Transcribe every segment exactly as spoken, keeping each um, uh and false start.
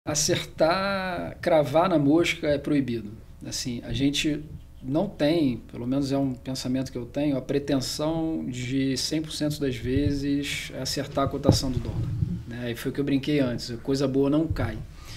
Acertar, cravar na mosca é proibido. Assim, a gente não tem, pelo menos é um pensamento que eu tenho, a pretensão de cem por cento das vezes acertar a cotação do dólar. Né? E foi o que eu brinquei antes, a coisa boa não cai.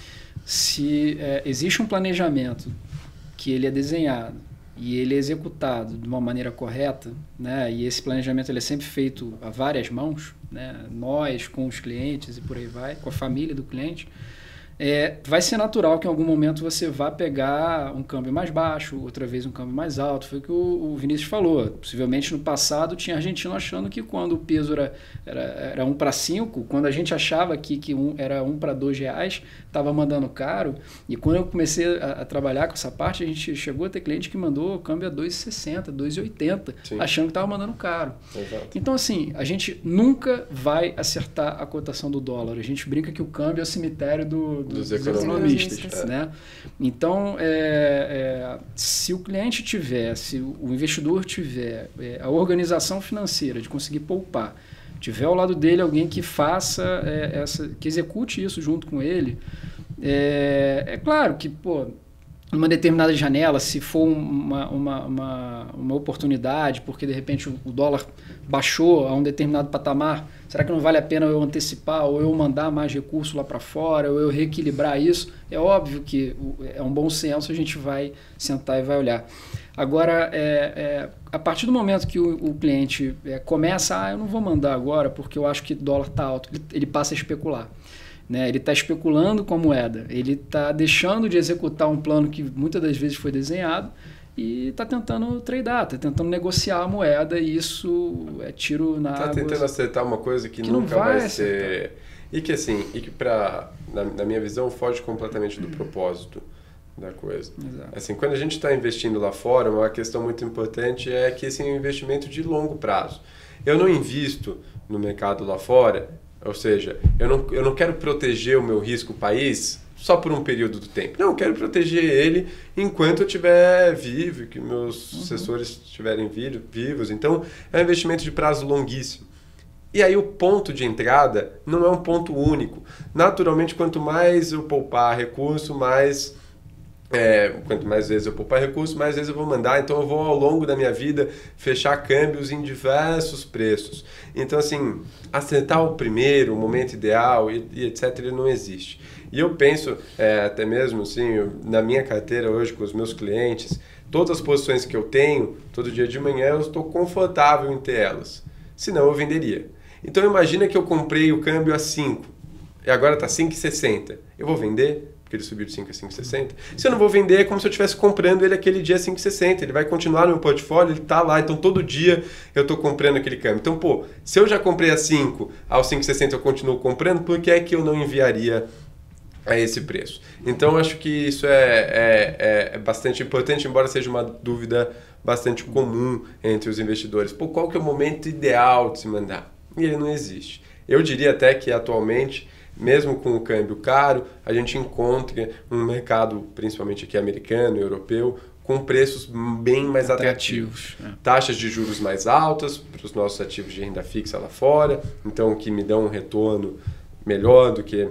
Se é, existe um planejamento que ele é desenhado e ele é executado de uma maneira correta, né? E esse planejamento ele é sempre feito a várias mãos, né? Nós com os clientes e por aí vai, com a família do cliente, É, vai ser natural que em algum momento você vá pegar um câmbio mais baixo, outra vez um câmbio mais alto. Foi o que o, o Vinícius falou. Possivelmente no passado tinha argentino achando que quando o peso era, era, era um para cinco, quando a gente achava que, que um, era um para dois reais, estava mandando caro. E quando eu comecei a, a trabalhar com essa parte, a gente chegou a ter cliente que mandou o câmbio a dois e sessenta, dois e oitenta, achando que estava mandando caro. Exato. Então, assim, a gente nunca vai acertar a cotação do dólar. A gente brinca que o câmbio é o cemitério do dos, dos economistas, economistas. Né? Então, é, é, se o cliente tiver, se o investidor tiver, é, a organização financeira de conseguir poupar, tiver ao lado dele alguém que faça, é, essa, que execute isso junto com ele, é, é claro que, pô, numa determinada janela, se for uma, uma, uma, uma oportunidade, porque de repente o dólar baixou a um determinado patamar, será que não vale a pena eu antecipar ou eu mandar mais recurso lá para fora, ou eu reequilibrar isso? É óbvio que é um bom senso, a gente vai sentar e vai olhar. Agora, é, é, a partir do momento que o, o cliente é, começa, ah, eu não vou mandar agora porque eu acho que o dólar está alto, ele, ele passa a especular. Né? Ele está especulando com a moeda, ele está deixando de executar um plano que muitas das vezes foi desenhado e está tentando tradear, está tentando negociar a moeda e isso é tiro na tá água. Está tentando acertar uma coisa que, que nunca vai, vai ser... E que assim, e que pra, na, na minha visão foge completamente do propósito da coisa. Exato. Assim, quando a gente está investindo lá fora, uma questão muito importante é que esse é um investimento de longo prazo. Eu não invisto no mercado lá fora, ou seja, eu não, eu não quero proteger o meu risco país só por um período do tempo. Não, eu quero proteger ele enquanto eu estiver vivo, que meus uhum. sucessores estiverem vivos. Então, é um investimento de prazo longuíssimo. E aí o ponto de entrada não é um ponto único. Naturalmente, quanto mais eu poupar recurso, mais... É, quanto mais vezes eu poupar recursos, mais vezes eu vou mandar. Então eu vou ao longo da minha vida fechar câmbios em diversos preços. Então assim, acertar o primeiro, o momento ideal e, e etcétera não existe. E eu penso, é, até mesmo assim, eu, na minha carteira hoje com os meus clientes, todas as posições que eu tenho, todo dia de manhã eu estou confortável em ter elas. Senão eu venderia. Então imagina que eu comprei o câmbio a cinco e agora está cinco e sessenta. Eu vou vender? Porque ele subiu de cinco a cinco e sessenta. Se eu não vou vender, é como se eu estivesse comprando ele aquele dia a cinco e sessenta. Ele vai continuar no meu portfólio, ele está lá. Então, todo dia eu estou comprando aquele câmbio. Então, pô, se eu já comprei a cinco, aos cinco e sessenta eu continuo comprando, por que é que eu não enviaria a esse preço? Então, acho que isso é, é, é bastante importante, embora seja uma dúvida bastante comum entre os investidores. Pô, qual que é o momento ideal de se mandar? E ele não existe. Eu diria até que, atualmente, mesmo com o câmbio caro, a gente encontra um mercado, principalmente aqui americano e europeu, com preços bem mais atrativos. atrativos. É. Taxas de juros mais altas para os nossos ativos de renda fixa lá fora, então que me dão um retorno melhor do que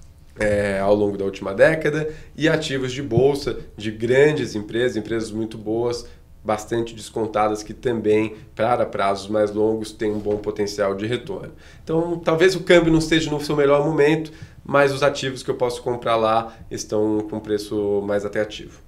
é, ao longo da última década, e ativos de bolsa de grandes empresas, empresas muito boas, bastante descontadas, que também, para prazos mais longos, têm um bom potencial de retorno. Então, talvez o câmbio não esteja no seu melhor momento, mas os ativos que eu posso comprar lá estão com preço mais atrativo.